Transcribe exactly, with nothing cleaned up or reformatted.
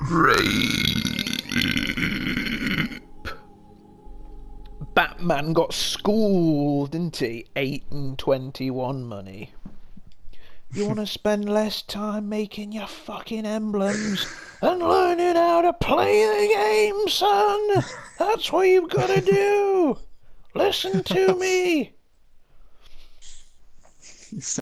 Rape. Batman got schooled, didn't he? eight and twenty-one money. You want to spend less time making your fucking emblems and learning how to play the game, son? That's what you've got to do. Listen to me.